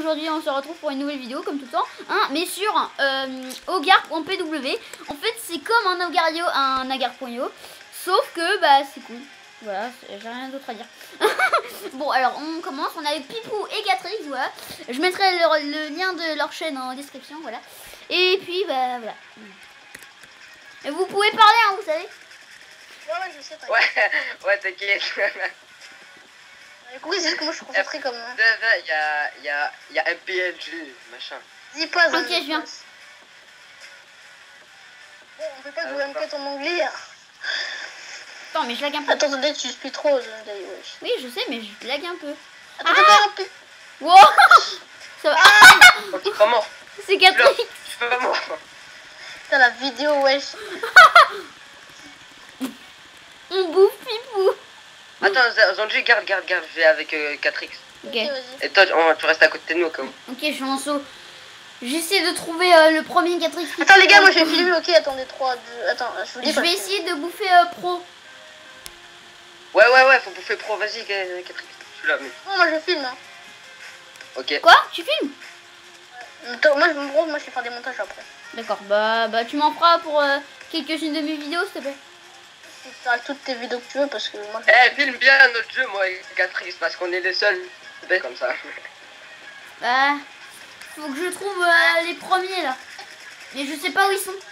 aujourd'hui on se retrouve pour une nouvelle vidéo comme tout le temps, hein, mais sur Hogar.pw. En fait c'est comme un Hogario, un Agar.io, sauf que bah c'est cool. Voilà, j'ai rien d'autre à dire. Bon alors on commence, on a Pipou et 4X, voilà. Je mettrai le lien de leur chaîne en description, voilà. Et puis bah voilà. Et vous pouvez parler, hein, vous savez. Ouais, je sais, Ouais, t'inquiète. Oui, c'est que moi je suis concentré comme... Il y a un PNG, machin. Dis pas, ok, je viens. Bon, on peut pas jouer M4 en anglais. Attends, mais je lag un peu. Attendez, tu suis trop, Zendai, wesh. Oui, je sais, mais je lag un peu. Attends, un peu. Wow. Ça va. Oh, tu es pas mort. C'est 4X. Je suis pas mort. Putain, la vidéo, wesh. On bouffe Pipou. Attends, Zonji, garde, je vais avec 4X. Ok, Et toi, tu restes à côté de nous, comme. ok, je suis en saut. J'essaie de trouver le premier 4X. Attends, les gars, moi je vais filmer, ok, attendez, 3, 2... Attends, je vous dis Je vais essayer de bouffer pro. Ouais, faut bouffer pro, vas-y, 4X. Je suis là, mais. Non, moi je filme, hein. Ok. Quoi? Tu filmes? Attends, moi je vais faire des montages après. D'accord, bah tu m'en feras pour quelques-unes de mes vidéos, s'il te plaît. Tu feras toutes tes vidéos que tu veux parce que moi... Filme bien notre jeu, moi et 4X, parce qu'on est les seuls comme ça. Bah, faut que je trouve les premiers, là. Mais je sais pas où ils sont.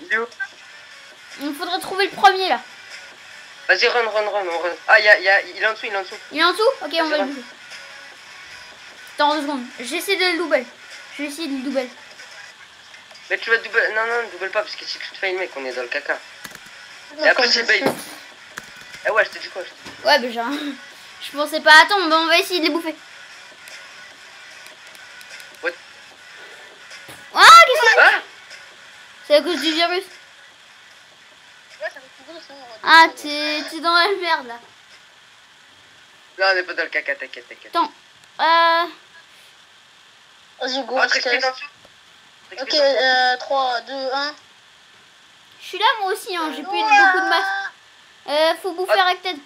Il faudrait trouver le premier, là. Vas-y, run, on run. Ah, il est en dessous, Il est en dessous? Ok, on va le bouffer. Attends 2 secondes. J'essaie de le double. Je vais essayer de le double. Mais tu vas double... Non, double pas, parce que si tu te fais une mec, on est dans le caca. Moi, Et après, quand c'est je bait. filme- Eh ouais, je te dis quoi, Ouais, bah je pensais pas. Attends, bah, on va essayer de les bouffer. Ouais. Ah, qu'est-ce que c'est? Ah C'est à cause du virus. Ouais, ça fait plus gros, sinon, on Ah, va- t'es dans la merde, là. Non, on est pas dans le caca, t'inquiète. Attends. Vas-y, go, Oh, on se Trixie, casse. dans le dessous. Ok, 3, 2, 1... Je suis là, moi aussi, hein. J'ai plus beaucoup de masse. Faut bouffer Rected.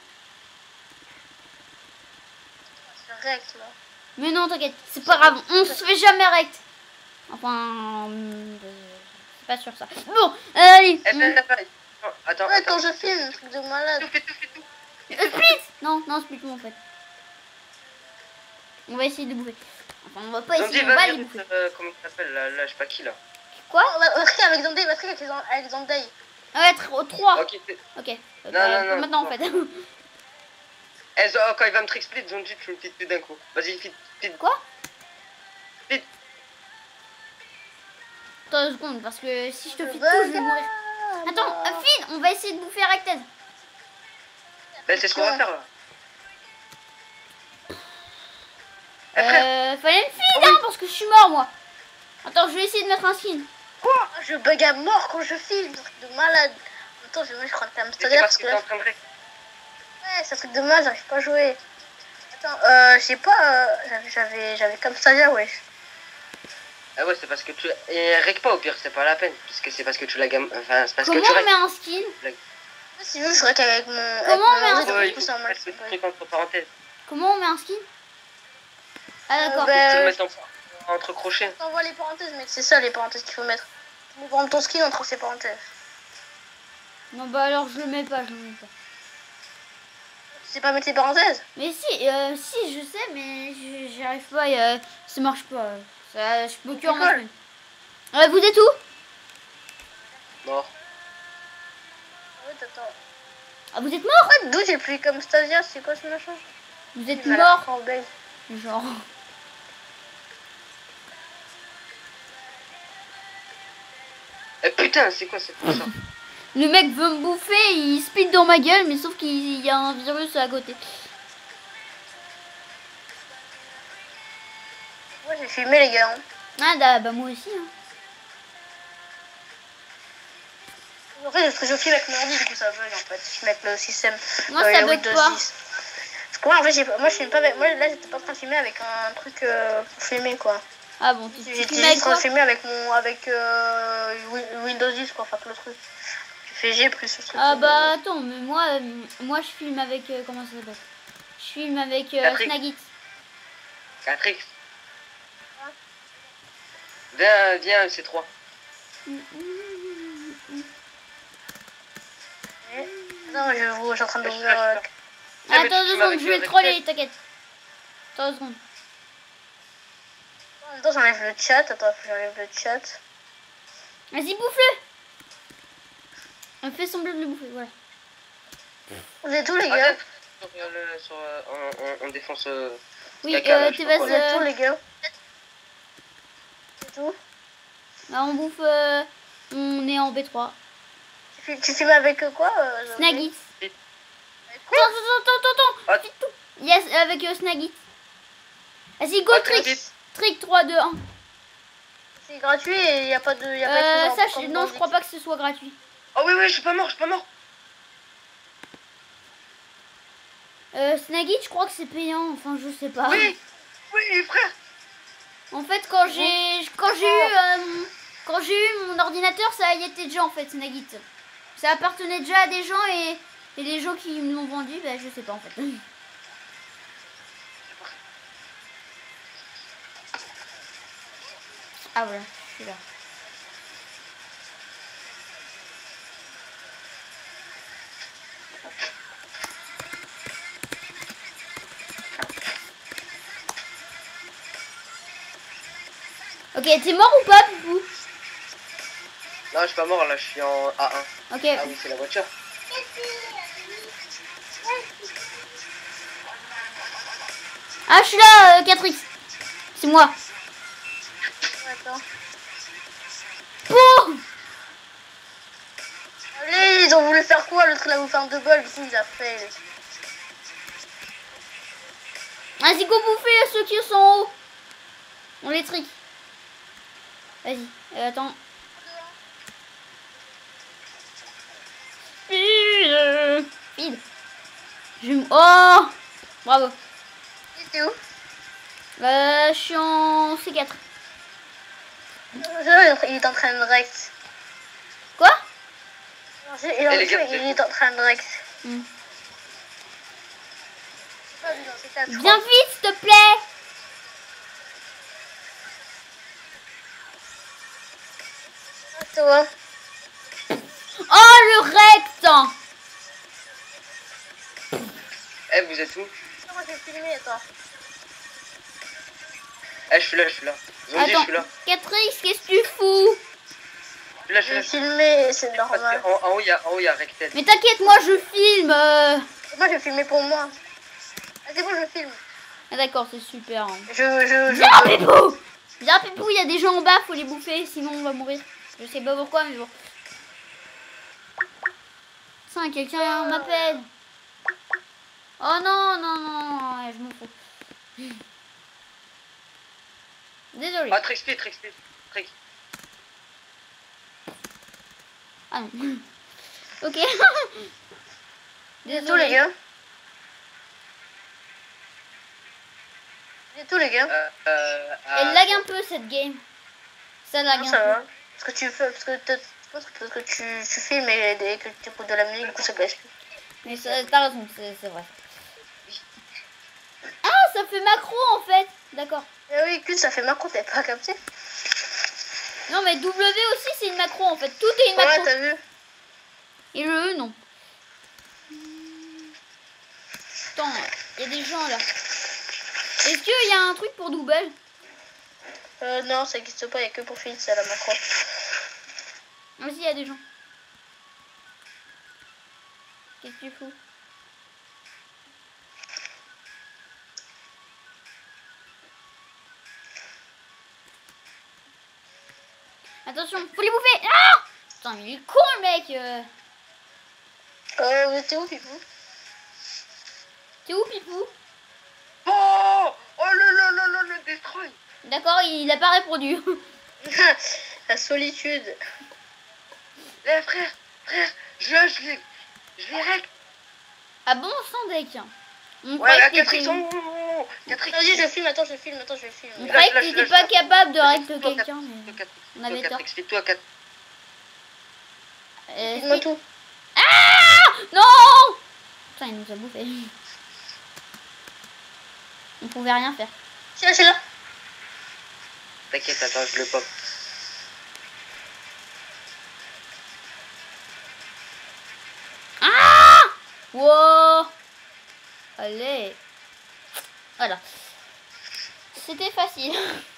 C'est rect, là. Mais non, t'inquiète. C'est pas grave. On se fait jamais rect. Enfin... c'est pas sûr, ça. Bon, allez. Attends, Ouais, quand je filme, truc de malade. Fais tout. Split. Non, split tout, en fait. On va essayer de bouffer. Enfin, on va pas essayer, on va les bouffer. Comment il s'appelle là, je sais pas qui là. Quoi? On va trier avec Zendai, on va trier avec Zendai. Ouais, 3. Ok, Ok. Non. Maintenant, en fait. Quand il va me trick split, Zonji, tu me fites tout d'un coup. Vas-y, feed. Quoi? Feed. Attends 2 secondes, parce que si je te feed tout, je vais mourir. Attends, feed, on va essayer de bouffer Rected. Ben, c'est ce qu'on va faire là. Fallait me feed, hein, parce que je suis mort, moi. Attends, je vais essayer de mettre un skin. Quoi? Je bug à mort quand je filme, truc de malade. Attends, je crois que t'as un C'est stagiaire parce parce que que t'es là... en train de rec. Ouais, c'est un truc de malade, j'arrive pas à jouer. Attends, je sais pas, j'avais comme stagiaire, wesh. Ah ouais, c'est parce que tu... Et rec pas au pire, c'est pas la peine. Parce que c'est parce que tu la gamme... Enfin, c'est parce Comment que tu on rec. met un skin? Si vous, je rec avec mon... Comment on met un ordi, Ouais, du il coup, faut c'est normal. mettre le truc entre parenthèses. Comment on met un skin? Ah, d'accord. Tu le Ben, mets entre crochets. je t'envoie les parenthèses, mec, c'est ça les parenthèses qu'il faut mettre. Tu mets par exemple ton skin entre ces parenthèses. Non, bah alors je le mets pas, Tu sais pas mettre les parenthèses? Mais si, je sais, mais j'y arrive pas, ça marche pas. Ça, je peux que en mettre une. Vous êtes où? Mort. Ouais, attends. Ah, vous êtes mort? D'où j'ai pris comme stagiaire, c'est quoi ce machin? Vous êtes Il m'a l'air mort? fort belle. Genre. Eh putain, c'est quoi cette ça? Le mec veut me bouffer, il spit dans ma gueule, mais sauf qu'il y a un virus à côté. Moi j'ai filmé les gars. Hein. Ah, bah moi aussi. Hein. En fait, parce que je filme avec mon ordi, du coup ça bug en fait. Je filme avec le système. Moi ça bug Windows pas. 10. Parce que moi en fait, moi je filme pas avec. Moi là j'étais pas en train de filmer avec un truc pour filmer quoi. Ah bon, tu J'étais filmes avec juste en train quoi? de filmer avec Windows 10 quoi, enfin tout le truc. Tu fais G plus ce truc. Ah bah attends, mais moi je filme avec, comment ça s'appelle? Je filme avec Snagit. 4X. Viens, C3. Non, je suis en train Je d'ouvrir. mais Attends tu 2 m'as secondes, je vais avec te le troller, t'inquiète. Attends 2 secondes. En même temps, j'enlève le chat. Attends, j'enlève le chat. Vas-y, bouffe-le. On fait semblant de le bouffer, voilà. Vous êtes tous les gars? On défonce. Oui, caca, là, je t'es sais pas quoi, Vous êtes vas-y. tous les gars? C'est tout? Là, on bouffe. On est en B3. Tu filmes avec quoi Snagit. Quoi? Attends. Ah. Vite tout. Yes, avec Snagit. Vas-y, go, Ah, trick. vite. Trick 3, 2, 1. C'est gratuit et il n'y a pas de. Y a pas de Ça, comme non, dans je crois pas que ce soit gratuit. Oh oui, je suis pas mort. Snagit, je crois que c'est payant. Enfin, je sais pas. Oui, frère. En fait, quand j'ai eu mon ordinateur, ça y était déjà en fait, Snagit. Ça appartenait déjà à des gens et les gens qui me l'ont vendu, bah, je sais pas en fait. Ah voilà, je suis là. Ok, t'es mort ou pas, Poupou? Non, je suis pas mort là, je suis en A1. Ok. Ah oui, c'est la voiture. Ah, je suis là, 4X. C'est moi. Attends. Pouh! Allez, ils ont voulu faire quoi? L'autre il a voulu faire un double, du coup il a fait. Vas-y, go bouffer ceux qui sont en haut. On les trick. Vas-y, attends. Speed. Oh! Bravo. T'es où? Je suis en C4. Il est en train de Rex. Quoi? Il est en train de Rex. Hmm. Pas vu dans ces quatre, je Viens crois. vite, s'il te plaît. Toi. Oh, le recte. Eh, vous êtes où? Moi j'ai filmé, attends. Eh, je suis là. Zombie, je Attends, suis là. 4X, qu'est-ce que tu fous? Je suis J'ai là. filmé, c'est Parce normal. qu'en haut, il y a Rected. Mais t'inquiète, moi je filme. Moi j'ai filmé pour moi. Ah, c'est bon, je filme. Ah, d'accord, c'est super. Hein. Je. Viens, Pépou! Viens, Pépou, il y a des gens en bas, faut les bouffer, sinon on va mourir. Je sais pas pourquoi, mais bon. Tiens, quelqu'un m'appelle. Oh non, ouais, je m'en fous. Désolé. Ah, Trick. Ah non. Ok. Tous les Désolé. gars. Tous les gars. Elle lag un peu cette game. Ça lag Non, un ça peu. va. Parce que tu fais, parce que tu filmes et que tu écoutes de la musique, du coup ça casse. Mais t'as raison, c'est vrai. Ah, ça fait macro en fait. D'accord. Eh oui, écoute, ça fait macro, t'as pas capté? Non, mais W aussi c'est une macro en fait. Tout est une macro. Ouais, t'as vu? Et le E, non. Attends, il y a des gens là. Est-ce qu'il y a un truc pour double? Non, ça existe pas, il n'y a que pour Philippe, c'est la macro. Aussi, il y a des gens. Qu'est-ce que tu fous? Attention, faut les bouffer. Ah! Putain, il est con le mec. T'es où, Pipou? T'es où, Pipou? Oh le destroy. D'accord, il a pas répondu. La solitude. Eh, frère, je l'ai rec. Ah bon, sans deck. On Ouais, croyait la que 4X, t'étais... oh, 4X. Vas-y, je filme, attends, je filme. On Lâche, croyait que lâche, t'étais lâche, pas lâche. capable de règle Fais-toi quelqu'un, mais 4X, on avait tort. fais-toi 4. Filme tout. Non! Putain, il nous a bouffé. On pouvait rien faire. C'est là. T'inquiète, attends, je le pop. Wow. Allez. Voilà. C'était facile.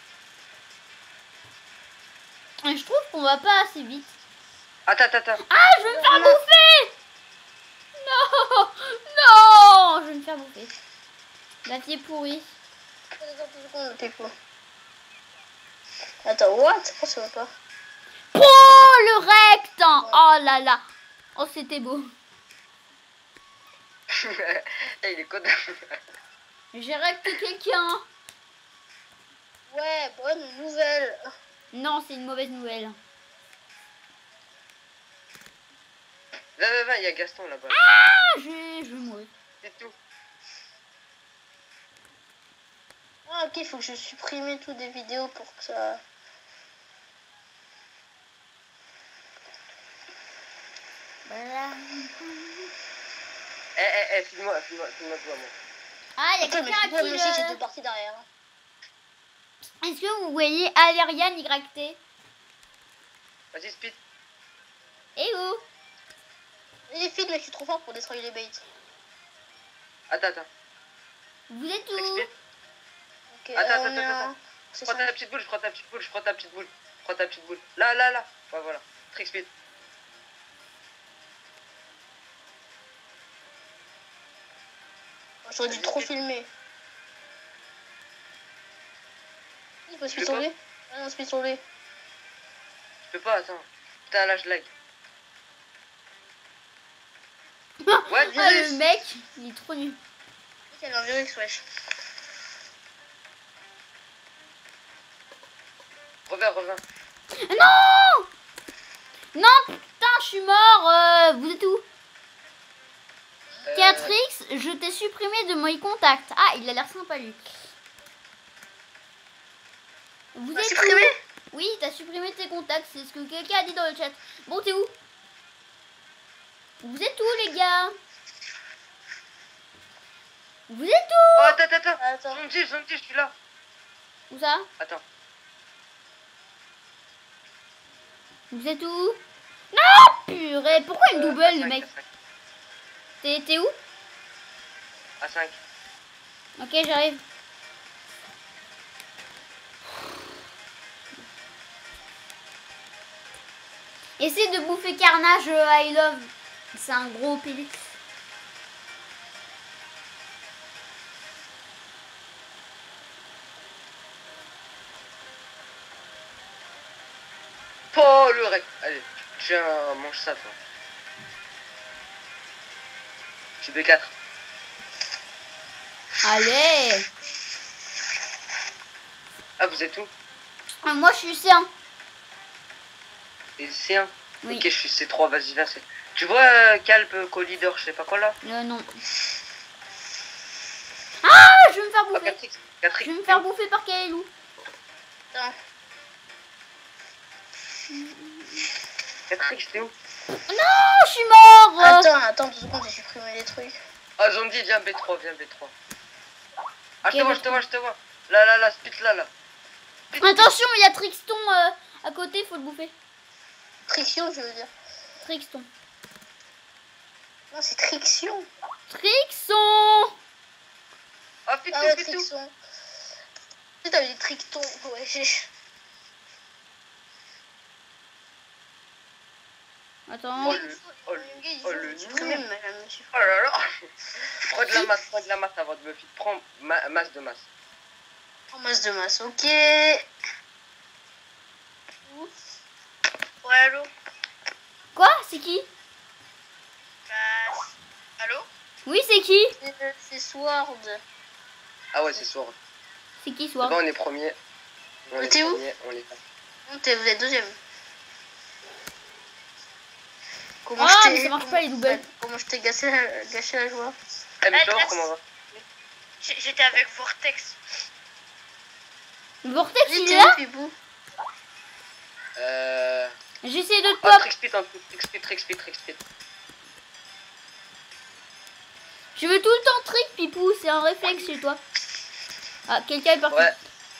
Et je trouve qu'on va pas assez vite. Attends. Ah, je vais me faire bouffer. Non. Non, je vais me faire bouffer. La pied pourri. Attends, what? Pourquoi ça va pas? Oh, le recte. Oh là là. Oh, c'était beau. Il est content. J'ai recté quelqu'un. Ouais, bonne nouvelle. Non, c'est une mauvaise nouvelle. Va, il y a Gaston là-bas. Ah, je vais mourir. C'est tout. Ah, ok, il faut que je supprime toutes des vidéos pour que ça... Voilà. Filme-moi toi, moi. Ah, il y a Attends, mais quelqu'un moi aussi, j'ai qui... deux parties derrière. Hein. Est-ce que vous voyez Alerian YT? Vas-y, speed. Et où? Les films, mais je suis trop fort pour détruire les baits. Attends. Vous êtes où? Speed. Ok, Attends. C'est Je prends ça. ta petite boule. Prends ta petite boule. Là. Ouais, voilà. Trick speed. J'aurais dû trop filmer. Il peut speed peux sur lui? Ah non, speed sur lui. Je peux pas, attends. Putain, là, je lag. Ouais, Ah, le mec, il est trop nul. Quel un virus, wesh. Reviens. Non! Non, putain, je suis mort. Vous êtes où? 4X, je t'ai supprimé de mon contact. Ah, il a l'air sympa, lui. Vous êtes supprimé? où? Oui, t'as supprimé tes contacts. C'est ce que quelqu'un a dit dans le chat. Bon, t'es où? Vous êtes où, les gars? Vous êtes où? Oh, attends. Attends. Zone je suis là. Où ça? Attends. Vous êtes où? Non, purée. Pourquoi il me double, le mec? T'es où? À 5. Ok, j'arrive. Essaye de bouffer Carnage, I love. C'est un gros pélix. Oh, le rec. Allez, tiens, mange ça, toi. Je suis B4. Allez. Ah, vous êtes où? Moi, je suis C1. Et C1. Oui. Ok, je suis C3, vas-y, viens. Tu vois Calp, co-leader, je sais pas quoi là? Non. Ah, je vais me faire Oh, bouffer. 4X. Je vais me faire bouffer par Kaelou. Attends. 4X, t'es où? Non, je suis mort. Attends 2 secondes, j'ai supprimé les trucs. Ah, Zombie, viens B3. Ah, Ok, je te vois. Là, spit là. Attention, il y a Trixton à côté, faut le bouffer. Trixion, je veux dire. Trixton. Non, c'est Trixion. Trixon. Ah, fit Ah ouais, tout. Trixon. Tu t'avais des Trictons. Ouais, j'ai... Attends. Oh le supprimé, nul. mais jamais supprimé. Oh là là. Prends de la masse avant de me fit. Prends masse de masse. En masse de masse, ok. Ouais, allô? Quoi? C'est qui? Allô? Oui, c'est qui? C'est Sword. Ah ouais, c'est soir. C'est qui, Sword? On est premier. Mais t'es où? On est pas. Vous êtes deuxième. Ah, mais ça marche pas, les doubles. Comment je t'ai gâché la joie? Eh, mais Flore, comment va? J'étais avec Vortex. Vortex, il est là? Fibou. J'essaie de te Ah, pop. trick speed. Je veux tout le temps trick, Pipou. C'est un réflexe chez toi. Ah, quelqu'un est parti. Ouais.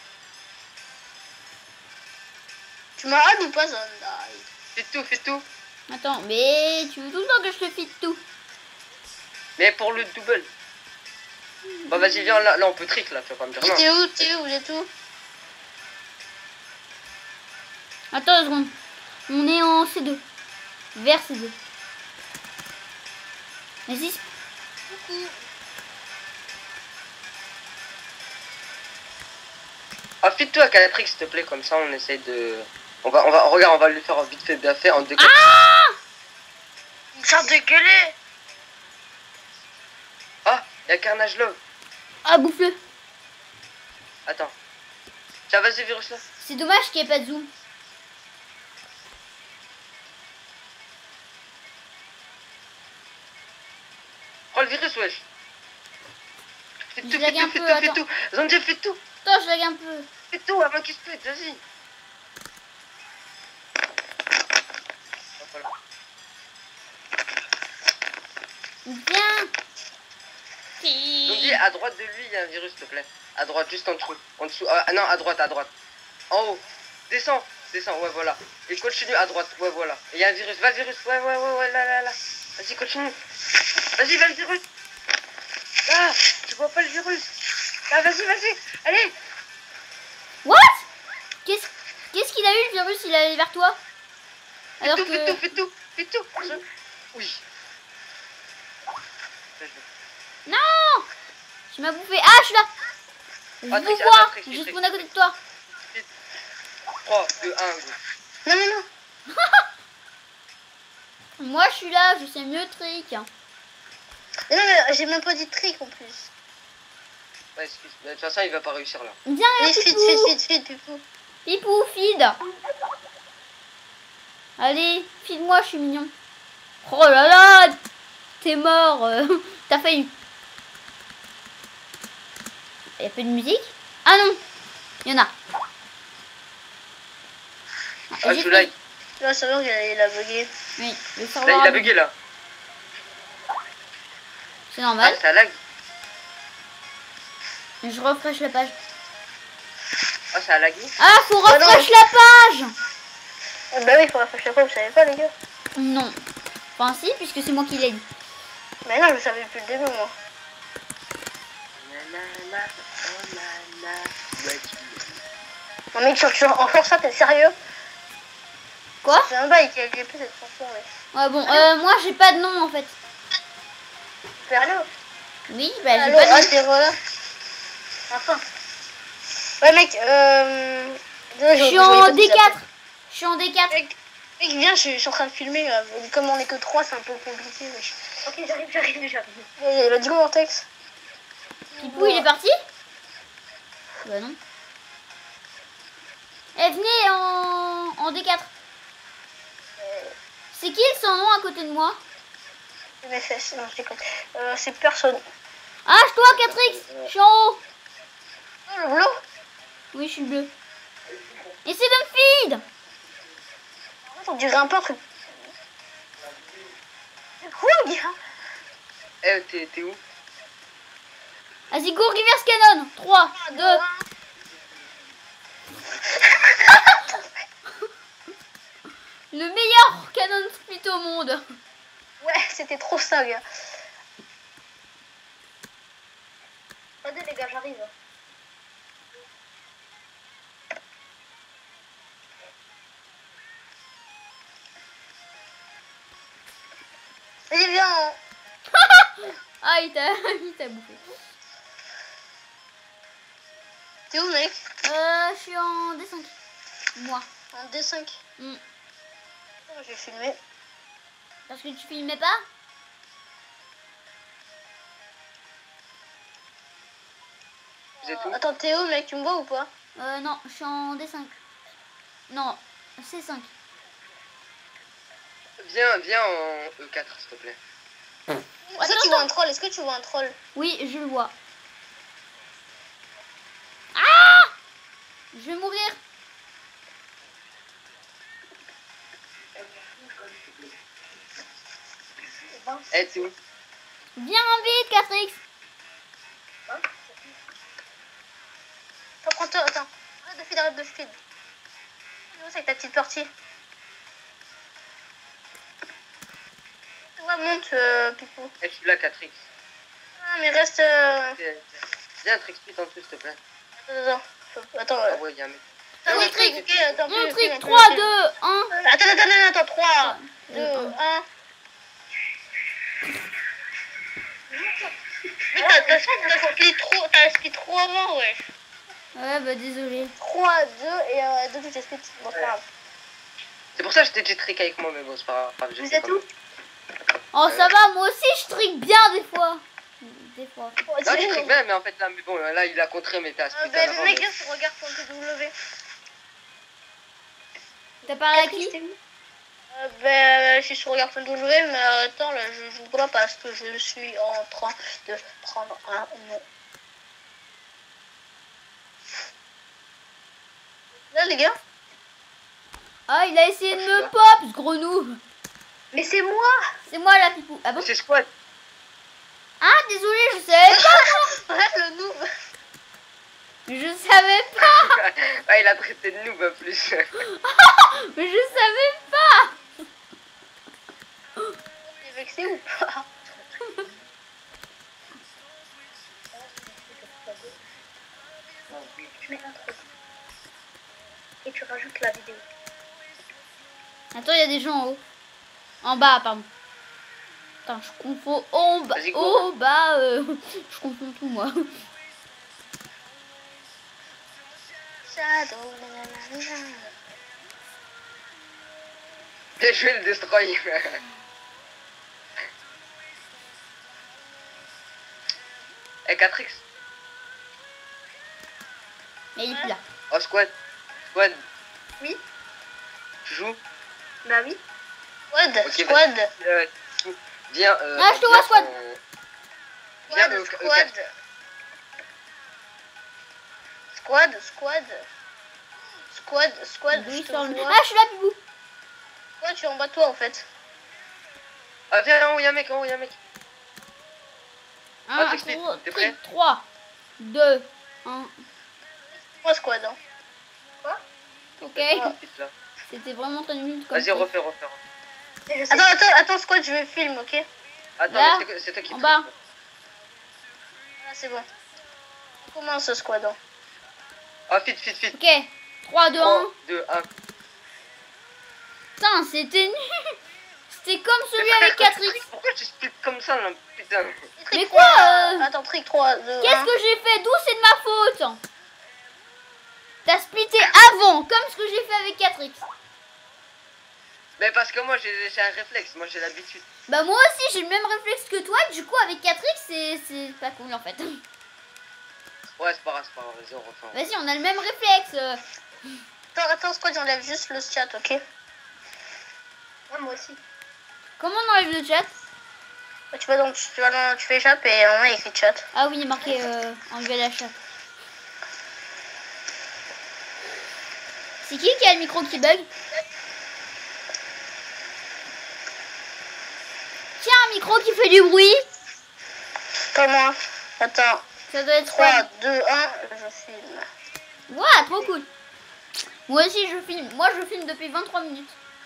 Tu m'as hâte ou pas, Zanda? Fais tout. Attends, mais tu veux tout le temps que je te file tout. Mais pour le double. Bah vas-y, viens, là on peut trick, là, tu vas pas me dire non. T'es où? T'es où? Vous êtes où? Attends une seconde. On est en C2. Vers C2. Vas-y. Ah, file-toi à 4X, s'il te plaît, comme ça on essaye de... regarde, on va lui faire vite fait bien fait en 2 4. Une sorte de gueuler. Ah, y'a Carnage Love. Ah, bouffe-le. Attends. Tiens, vas-y, virus là. C'est dommage qu'il n'y ait pas de zoom. Prends le virus, wesh. Fais Je tout, lag fais un tout, fais peu, tout, fais attends. tout. Zandia, fais tout. Attends, je lag un peu. Fais tout avant qu'il se pète, vas-y. Voilà. Viens. Zandia, à droite de lui, il y a un virus, s'il te plaît. À droite, juste en dessous. En dessous. Ah non, à droite, à droite. En haut. Descends, descends, ouais, voilà. Et continue à droite, ouais, voilà. Et il y a un virus, va le virus, ouais, là. Vas-y, continue. Vas-y, va le virus. Ah, tu vois pas le virus. Ah, vas-y, allez. What? Qu'est-ce qu'il a eu le virus? Il est allé vers toi. Alors que... Fais tout. Oui. Non! Tu m'as bouffé. Ah, je suis là. Je Ah, vous trick, vois. trick, Je trick. spawn à côté de toi. 3, 2, 1, go. Non. Moi, je suis là. Je sais mieux trick. Mais non, mais j'ai même pas dit trick en plus. Ouais, excuse. De toute façon, il va pas réussir là. Viens, Allez, Pipou. feed, Pipou. Pipou, feed. Allez, feed-moi, je suis mignon. Oh là là, t'es mort. T'as failli. Il y a pas de musique? Ah non, il y en a. Ah, je like. Là, ça va, il a bugué. Oui, le Là, serveur il a bugué là. c'est Ah, normal. ça lag. Je refresh la page. Ah, ça a lagué. Ah, faut Ah non. refresh la page. Ah bah oui, il faut rafraîchir quoi, vous savez pas, les gars? Non. Enfin si, puisque c'est moi qui l'ai dit. Mais non, je le savais depuis le début, moi. Non, mec, encore ça, t'es sérieux? Quoi? C'est un bail qui a plus cette chanson, ouais. Ouais bon, moi j'ai pas de nom en fait. Allô? Oui, bah j'ai Allô, pas de nom. ah, t'es voilà. Enfin. Ouais, mec, Je suis en D4. Je suis en D4. Mec, viens, je suis en train de filmer. Là. Comme on est que 3, c'est un peu compliqué. Wesh. Ok, j'arrive. Il a dit quoi, Vortex? Pipou, il est parti? Bah non. Eh, venez en D4. C'est qui son nom à côté de moi? Mes fesses, non, je déconne. C'est personne. Ah, c'est toi, 4X. Je suis en haut. Oh, le bleu? Oui, je suis le bleu. Essaye de me feed. En fait, on dirait un peu un truc. C'est quoi, gars? Eh, t'es où? Vas-y, go, reverse canon. 3, 2. Le meilleur canon split au monde. Ouais, c'était trop ça, gars. Attendez, les gars, j'arrive. Vas-y, viens. Ah, il t'a bouffé. T'es où, mec? Je suis en D5. Moi. En D5. Mm. Je vais filmer. Parce que tu filmais pas? Vous êtes où? Attends, t'es où, mec? Tu me vois ou pas? Non, je suis en D5. Non, C5. Viens en E4, s'il te plaît. Est-ce que tu vois un troll? Est-ce que tu vois un troll? Oui, je le vois. Ah! Je vais mourir. Eh, t'es où? Viens vite, 4X. Attends. Arrête de feed. C'est avec ta petite partie. Ouais, monte, Pipou. Eh, je suis là, 4X. mais reste. Viens, trick speed en dessous, s'il te plaît. Attends. Ah ouais, il y a un mec. Attends, mon trick, ok, attends. Mon trick, 3, 2, 1. Attends, 3, 2, 1. T'as speed trop avant, ouais. Ouais, bah désolé. 3, 2 et 2 j'ai speed. Bon, c'est pas grave. C'est pour ça que je t'ai dit trick avec moi, mais bon, c'est pas grave. Vous êtes où? Oh, ça va, moi aussi je trick bien des fois. Des fois. Non, tu trick bien, mais en fait, là, mais bon, là, il a contré, mais t'as speed en avant. Mec, regarde ton TW. T'as parlé à qui? Je suis sur Regarde ton W, mais attends, là, je joue pas parce que je suis en train de prendre un nom. Là, les gars. Ah, il a essayé de me pop, ce gros noob. Mais c'est moi. C'est moi la pipou. Ah bon? C'est squad. Ah, désolé, je savais pas. Ouais, le noob. Je savais pas. Ouais, il a traité de noob en plus. Mais je savais pas. T'es vexé ou pas? Tu mets un truc. Et tu rajoutes la vidéo. Attends, il y a des gens en haut. En bas, pardon. Attends, je confonds en bas. Vas-y, go. Au bas, je confonds tout moi. Shadow, Bien joué le destroy. Eh, 4X. Mais il est plus là. Oh, squad. Squad. Oui. Tu joues? Bah oui. Squad, Ok, squad. Viens. Ah, je te vois, squad. Viens, Squad, Oui, je te sur le- vois. Ah, je suis là, pipou. Ouais, tu es en bas de toi en fait. Ah, viens, en haut, y'a un mec, en haut, y'a un mec. 1, trick speed, t'es prêt? 3, 2, 1. Moi, squad. Hein. Ok. Ah. C'était vraiment très nul comme Vas-y, ça. refais. Attends, squad, je vais film, ok? Attends, Là, mais c'est toi qui en trick. bas. Ah, c'est bon. Commence ce squad. Hein. Ah, fit. Ok. 3, 2, 1. 3, 2, 1. Putain, c'était nul. C'était comme celui avec 4X. Pourquoi tu split comme ça, là? Putain. Mais Trick quoi, 3, Attends, trick 3, 2, Qu'est-ce 1. que j'ai fait? D'où c'est de ma faute? T'as splitté avant, comme ce que j'ai fait avec 4X. Mais parce que moi, j'ai un réflexe. Moi, j'ai l'habitude. Bah moi aussi j'ai le même réflexe que toi, du coup avec 4X c'est pas cool en fait. Ouais, c'est pas grave. Vas-y, on refait. Vas-y, on a le même réflexe. Attends, squad, j'enlève juste le chat, ok? Ouais, moi aussi. Comment on enlève le chat? Bah, tu fais échappe et on a écrit chat. Ah oui, il est marqué enlever la chat. C'est qui a le micro qui bug? Tiens, un micro qui fait du bruit. Pas moi. Attends. Ça doit être 3, 2, 1, je filme. Ouah, trop cool. Moi aussi je filme. Moi je filme depuis 23 minutes.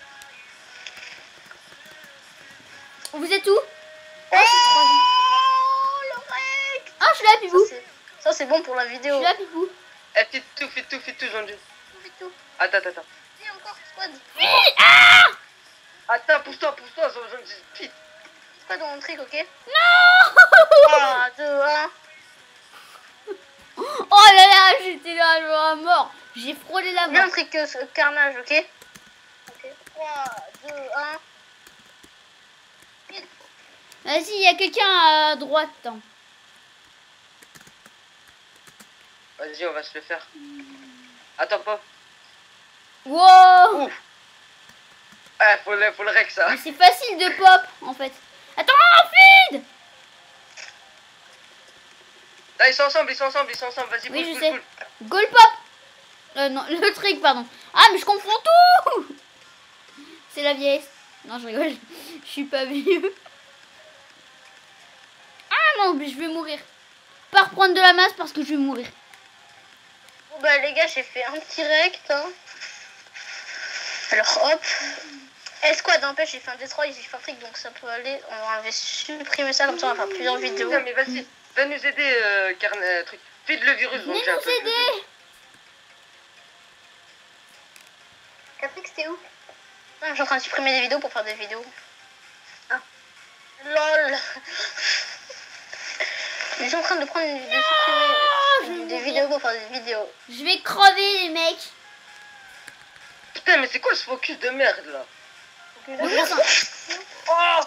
Vous êtes où? Oh, le rec. Ah, je suis là, Pipou. Ça, c'est bon pour la Je vidéo. suis là, Pipou. Eh, fit tout, j'en dis. Attends. Viens encore, squad. Attends, pousse-toi, j'en dis. Fit. Squad, on trick, ok? Non. 3, 2, 1. Oh là là, j'étais là, à mort. J'ai frôlé la Viens, mort. trick carnage, ok? 3, 2, 1. Vas-y, il y a quelqu'un à droite. Hein. Vas-y, on va se le faire. Attends pas. Wow. Ouf. Ouais, faut le rec, ça. Mais c'est facile de pop en fait. Attends, feed. Là, ils sont ensemble, vas-y, Oui, bouge, je bouge, sais. bouge. Goal pop. Non, le trick, pardon. Ah, mais je confonds tout. C'est la vieillesse. Non, je rigole. Je suis pas vieux. Ah non, mais je vais mourir. Pas reprendre de la masse parce que je vais mourir. Bon, bah, les gars, j'ai fait un petit rect. Hein. Alors, hop. Squad, n'empêche, j'ai fait un Detroit, j'ai fait un trick, donc ça peut aller. On va supprimer ça, comme ça, on va faire plusieurs vidéos. Non, mais vas-y. viens nous aider, truc. File le virus, donc Venez j'ai un nous peu le aider. virus. Catrix, t'es où? Ah, je suis en train de supprimer des vidéos pour faire des vidéos. Ah. LOL. Je suis en train de supprimer des vidéos pour faire des vidéos. Je vais crever les mecs. Putain, mais c'est quoi ce focus de merde là? Oh,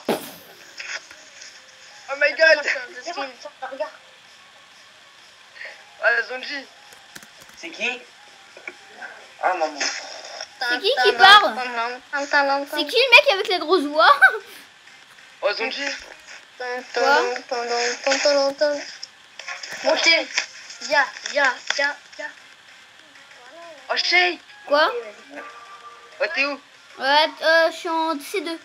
Oh my god! Regarde. Ah, Zonji! C'est qui? Ah, maman. C'est qui parle? C'est qui le mec avec les grosses voix? Oh, Zonji! Montez. Ya. Oh, Shay! Quoi? Oh, t'es où? Ouais, je suis en C2.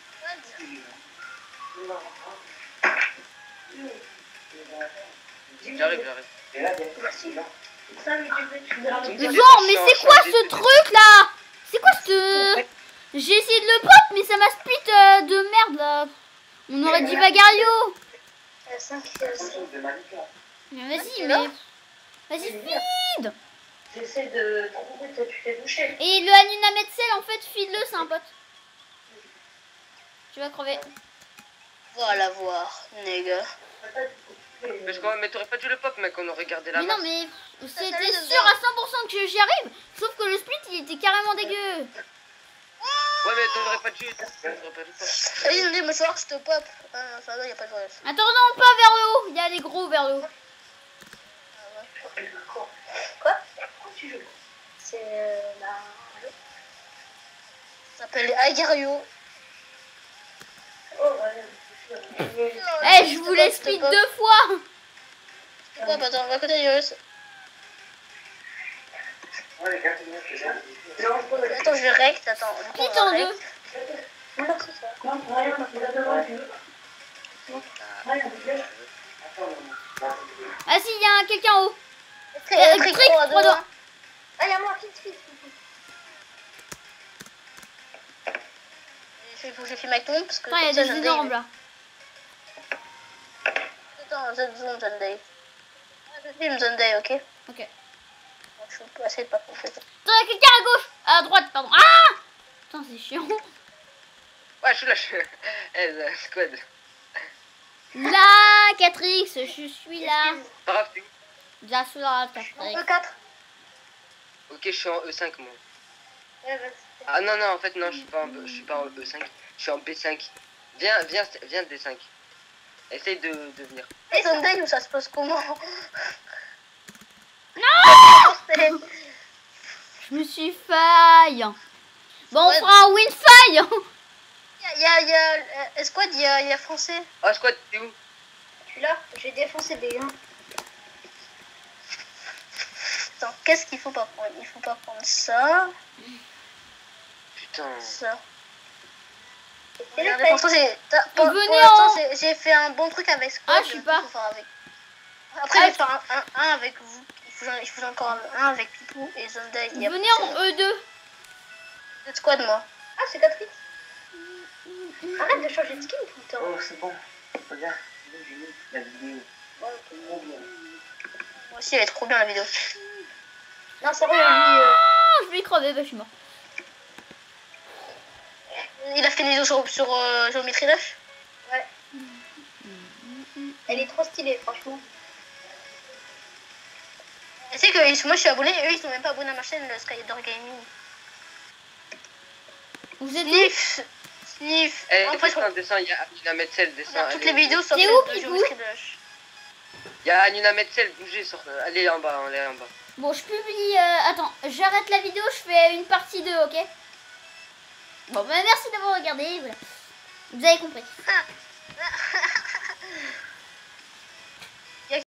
J'arrive. Genre, mais c'est quoi ce truc là? C'est quoi ce... J'ai essayé de le pop, mais ça m'a split de merde là. On aurait dit Vagario. Mais vas-y, mais... Vas-y, feed. J'essaie de trouver que tu t'es bouché. Et le Hanouna Metzel, en fait, feed-le, c'est un pote. Tu vas crever. Voilà voir, nègre. Mais t'aurais pas dû le pop, mec, on aurait gardé la Mais non, masse. mais c'était salut, sûr à 100% que j'y arrive. Sauf que le split, il était carrément dégueu. Ouais, mais t'aurais pas dû le pop. Allez, mais je vois que je te pop. Ah non, ça va, y a pas de problème. Attends, non, pas vers le haut. Il y a les gros vers le haut. Quoi? Tu joues. C'est la... Ça s'appelle Agario. Oh, ouais. Eh, je voulais split 2 fois. Pourquoi pas? Attends, on va côté virus. Ouais, les gars, c'est bien. Attends, je vais rect. Attends. Split en 2. Non, c'est ça. Non, rien, Ah si, il y a quelqu'un en haut. Trick, Trick, trois, 3 deux, doigts. un. Ah, y'a moi, vite. Il faut que je filme avec tout le monde parce que. Attends, il y a comme ça, des Sunday, énormes là. Attends, je zoom Sunday. Ah, je filme Sunday, ok? Ok. Donc, je peux essayer de pas compléter. Attends, il y a quelqu'un à gauche. À droite, pardon. Ah putain, c'est chiant. Ouais, je suis là, squad. Là, 4X, je suis là. Pas grave, t'es où? Déjà sous la 4X. E4. Ok, je suis en E5, moi. Ouais, vas-y. Ah non, en fait, non, je suis pas en E5. Je suis en B5. Viens, D5. Essaye de venir. Et Sunday, où ça se passe comment? Non, je me suis faille. Bon, Ouais. on fera un win faille. Il y a Esquad, il y a français. Oh, squad, t'es où? Je suis là, j'ai défoncé des gars. Attends, qu'est-ce qu'il faut pas prendre? Il faut pas prendre ça, Putain. ça. Regardez, pour l'instant, Venez pour l'instant, en- j'ai fait un bon truc avec Squad. Ah, je sais pas. faut faire avec. Après, je vais faire un avec vous. Il faut encore un avec Pipou et Sunday. Il y a Venez en E2. deux Squad, moi. Ah, c'est Catrix. Arrête de changer de skin tout le temps. Oh, c'est bon. Regarde, j'ai mis la vidéo. Ouais, Trop bien. moi aussi, elle est trop bien la vidéo. Non, c'est vrai, lui, Ah, je vais crever, bah, je suis mort. il a fait une vidéo sur Géométrie Dash. Ouais. Elle est trop stylée, franchement. Tu sais que moi je suis abonné, eux ils sont même pas abonnés à ma chaîne, le Skyder Gaming. Vous êtes où? Sniff. Eh, Après, je descends, il y a Hanouna Metzel, descends. regarde toutes allez. les vidéos sur T'es où, de Pipou? Géométrie Dash. Il y a Hanouna Metzel, bougez, allez en bas, Bon, je publie... Attends, j'arrête la vidéo, je fais une partie 2, ok? Bon, bah merci d'avoir regardé, voilà. Vous avez compris.